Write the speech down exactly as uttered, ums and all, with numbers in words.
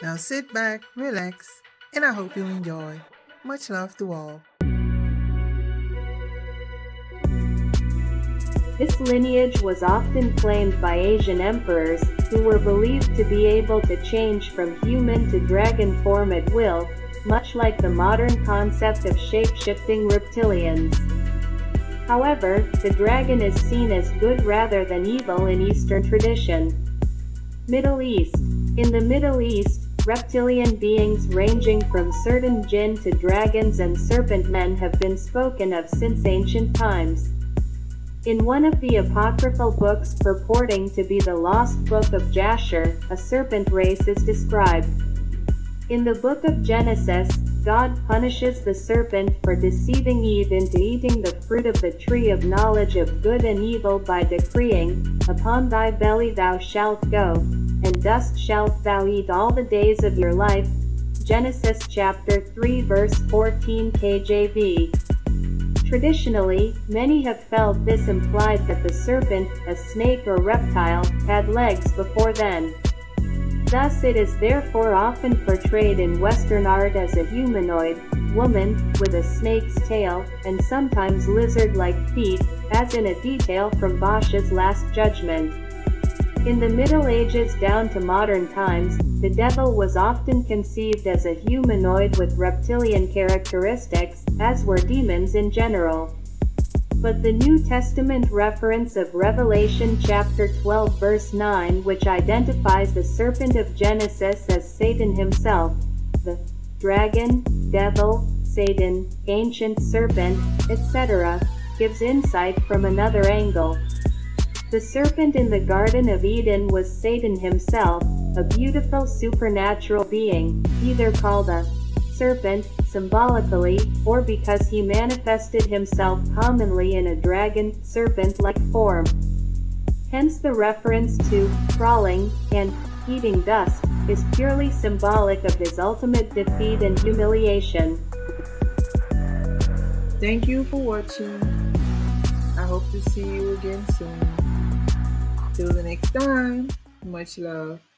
Now sit back, relax, and I hope you enjoy. Much love to all. This lineage was often claimed by Asian emperors, who were believed to be able to change from human to dragon form at will, much like the modern concept of shape-shifting reptilians. However, the dragon is seen as good rather than evil in Eastern tradition. Middle East. In the Middle East, reptilian beings ranging from certain jinn to dragons and serpent men have been spoken of since ancient times. In one of the apocryphal books purporting to be the Lost Book of Jasher, a serpent race is described. In the book of Genesis, God punishes the serpent for deceiving Eve into eating the fruit of the tree of knowledge of good and evil by decreeing, "Upon thy belly thou shalt go, and dust shalt thou eat all the days of your life." Genesis chapter three verse fourteen K J V. Traditionally, many have felt this implied that the serpent, a snake or reptile, had legs before then. Thus it is therefore often portrayed in Western art as a humanoid woman, with a snake's tail, and sometimes lizard-like feet, as in a detail from Bosch's Last Judgment. In the Middle Ages down to modern times, the devil was often conceived as a humanoid with reptilian characteristics, as were demons in general. But the New Testament reference of Revelation chapter twelve verse nine, which identifies the serpent of Genesis as Satan himself, the dragon, devil, Satan, ancient serpent, et cetera, gives insight from another angle. The serpent in the Garden of Eden was Satan himself, a beautiful supernatural being, either called a serpent, symbolically, or because he manifested himself commonly in a dragon, serpent-like form. Hence the reference to crawling and eating dust is purely symbolic of his ultimate defeat and humiliation. Thank you for watching. I hope to see you again soon. Till the next time, much love.